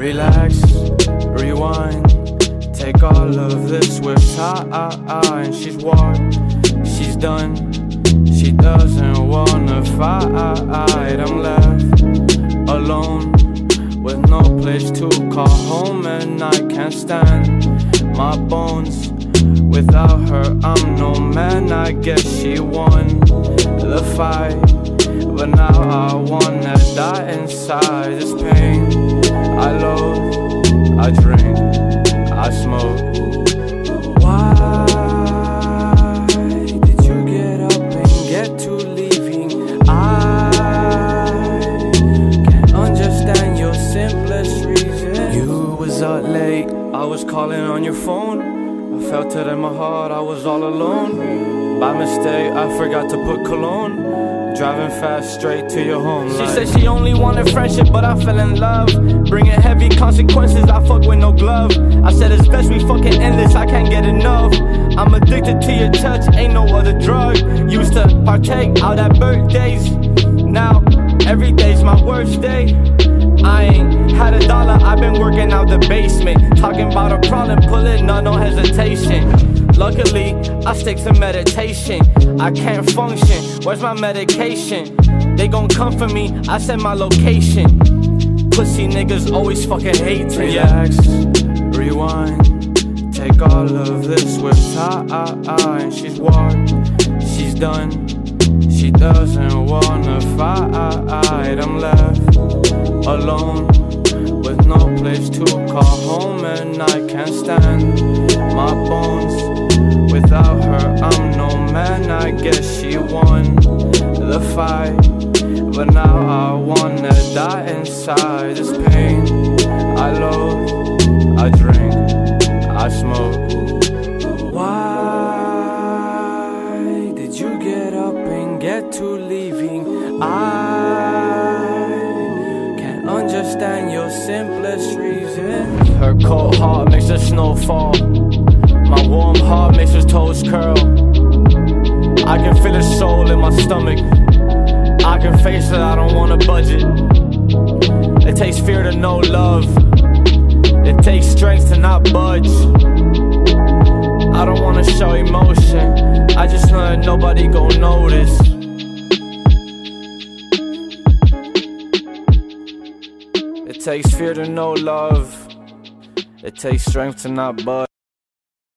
Relax, rewind, take all of this with time. And she's walked, she's done, she doesn't wanna fight. I'm left alone with no place to call home, and I can't stand my bones. Without her, I'm no man. I guess she won the fight, but now I wanna die inside this pain. I loathe, I drink, I smoke. Why did you get up and get to leaving? I can't understand your simplest reason. You was up late, I was calling on your phone. I felt it in my heart, I was all alone. By mistake, I forgot to put cologne. Driving fast straight to your home. She said she only wanted friendship, but I fell in love. Bringing heavy consequences, I fuck with no glove. I said it's best we fucking end this, I can't get enough. I'm addicted to your touch, ain't no other drug. Used to partake out at birthdays, now every day's my worst day. I ain't had a dollar, I've been working out the basement. Talking about a problem, pull it, no hesitation. Luckily, I stick to meditation. I can't function, where's my medication? They gon' come for me, I send my location. Pussy niggas always fucking hate me. Relax, rewind, take all of this with time. And she's walked, she's done, she doesn't wanna fight. I'm left alone with no place to call home, and I can't stand my bones. Without her, I'm no man. I guess she won the fight, but now I wanna die inside this pain. I loathe, I drink, I smoke. Why did you get up and get to leaving? I can't understand your simplest reason. Her cold heart makes the snow fall. My warm heart makes her toes curl. I can feel her soul in my stomach. I can face it, I don't wanna budge it. It takes fear to know love. It takes strength to not budge. I don't wanna show emotion, I just know that nobody gon' notice. It takes fear to know love. It takes strength to not budge.